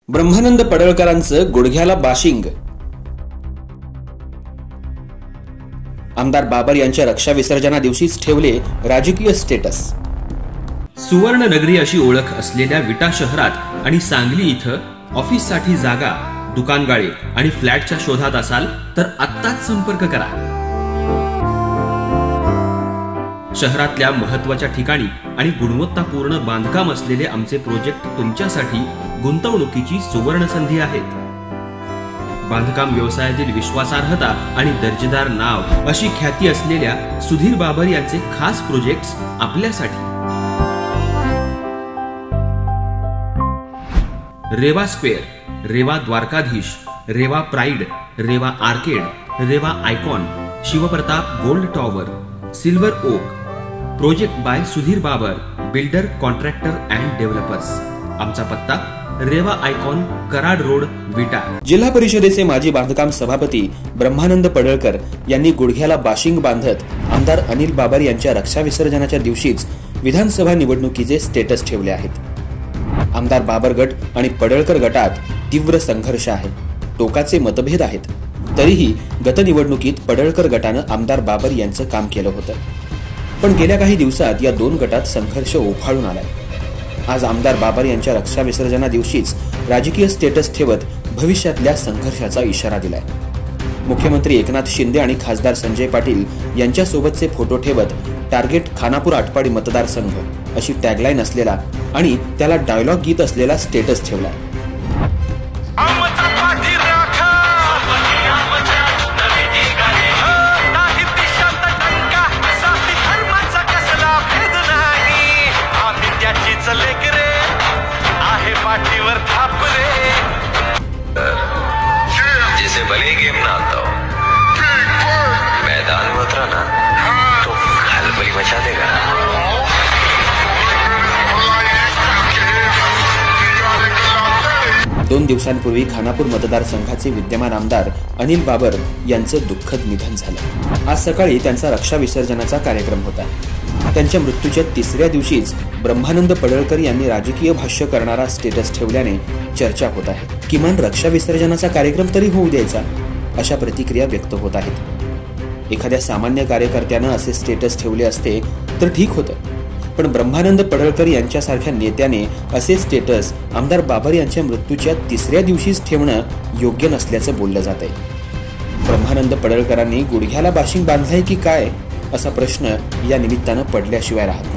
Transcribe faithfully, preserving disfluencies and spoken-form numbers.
ब्रह्मानंद पडळकरांचं गुडघ्याला बाशिंग। आमदार बाबर यांच्या रक्षा विसर्जना दिवशीच ठेवले राजकीय स्टेटस। सुवर्ण नगरी अशी ओळख असलेल्या विटा शहरात आणि सांगली इथं ऑफिससाठी जागा, दुकानगाळे आणि फ्लॅटच्या शोधात असाल तर आत्ताच संपर्क करा। शहरातल्या महत्त्वाच्या ठिकाणी आणि गुणवत्तापूर्ण बांधकाम असलेले आमचे प्रोजेक्ट तुमच्यासाठी गुंतवणुकीची सुवर्ण संधी आहेत। बांधकाम व्यवसायातील विश्वासार्हता आणि दर्जेदार नाव अशी ख्याती असलेल्या सुधीर बाबर यांचे खास प्रोजेक्ट्स आपल्यासाठी। Reva square, Reva Dwarkadhish, Reva pride, Reva arcade, Reva icon, Shivpratap gold tower, silver oak. Project by Sudhir Babar, builder, contractor and developers. आमचा पत्ता रेवा आयकॉन, कराड रोड, विटा। जिल्हा परिषदेचे माजी बांधकाम सभापती ब्रह्मानंद पडळकर यांनी गुडघ्याला बाशिंग बांधत आमदार अनिल बाबर यांच्या रक्षा विसर्जनाच्या दिवशीच विधानसभा निवडणुकीचे स्टेटस ठेवले आहेत। आमदार बाबर गट आणि पडळकर गटात तीव्र संघर्ष आहे, टोकाचे मतभेद आहेत। तरीही गत निवडणुकीत पडळकर गटानं आमदार बाबर यांचं काम केलं होतं, पण गेल्या काही दिवसात या दोन गटात संघर्ष उफाळून आलाय। आज आमदार बाबर यांच्या रक्षा विसर्जना दिवशीच राजकीय स्टेटस ठेवत भविष्यातल्या संघर्षाचा इशारा दिलाय। मुख्यमंत्री एकनाथ शिंदे आणि खासदार संजय पाटील यांच्यासोबतचे फोटो ठेवत टार्गेट खानापूर आटपाडी मतदारसंघ अशी टॅगलाईन असलेला आणि त्याला डायलॉग गीत असलेला स्टेटस ठेवलाय। जिसे भले गेम ना आता हो, मैदान में उतरा ना तो खलबली मचा देगा। दोन दिवसांपूर्वी खानापूर मतदारसंघाचे विद्यमान आमदार अनिल बाबर यांचं दुःखद निधन झालं। आज सकाळी त्यांचा रक्षा विसर्जनाचा कार्यक्रम होता। त्यांच्या मृत्यूच्या तिसऱ्या दिवशीच ब्रह्मानंद पडळकर यांनी राजकीय भाष्य करणारा स्टेटस ठेवल्याने चर्चा होत आहे। किमान रक्षा विसर्जनाचा कार्यक्रम तरी होऊ द्यायचा, अशा प्रतिक्रिया व्यक्त होत आहेत। एखाद्या सामान्य कार्यकर्त्यानं असे स्टेटस ठेवले असते तर ठीक होतं, पण ब्रह्मानंद पडळकर यांच्यासारख्या नेत्याने असे स्टेटस आमदार बाबर यांच्या मृत्यूच्या तिसऱ्या दिवशीच ठेवणं योग्य नसल्याचं बोललं जात आहे। ब्रह्मानंद पडळकरांनी गुडघ्याला बाशिंग बांधलाय की काय असा प्रश्न या निमित्तानं पडल्याशिवाय राहत नाही।